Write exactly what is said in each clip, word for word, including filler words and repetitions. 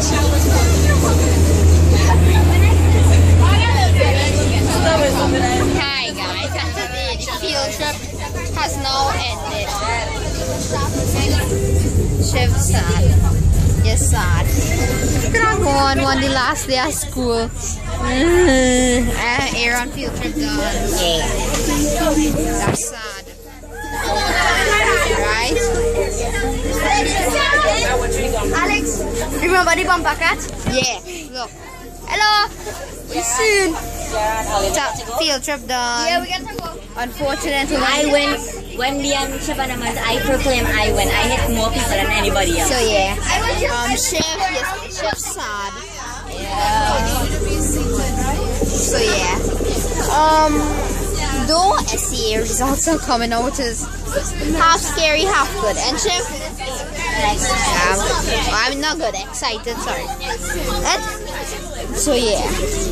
Hi guys, the field trip has now ended. Chef's sad. Yes, sad. Gonna go on one the last day of school. Mm. Uh, Aaron field trip done. Yeah. That's sad. Right? Alex, remember the bumper cat? Yeah. Look. Hello. See you soon. Field trip done. Yeah, we got to go. Unfortunately, I win. When me and Chef Anaman, I proclaim I win. I hit more people than anybody else. So yeah. Um, chef, yes, chef's sad. Yeah. So yeah. Um, though S C A results are coming out, which is half scary, half good. And chef, yeah, well, I'm not good. Excited, sorry. And, so yeah.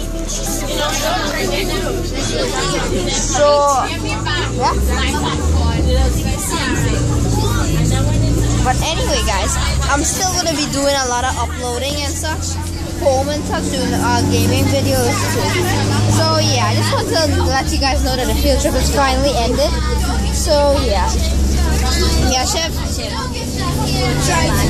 So yeah. But anyway, guys, I'm still gonna be doing a lot of uploading and such, home and such, doing uh, gaming videos too. So yeah, I just want to let you guys know that the field trip is finally ended. So yeah, yeah, chef.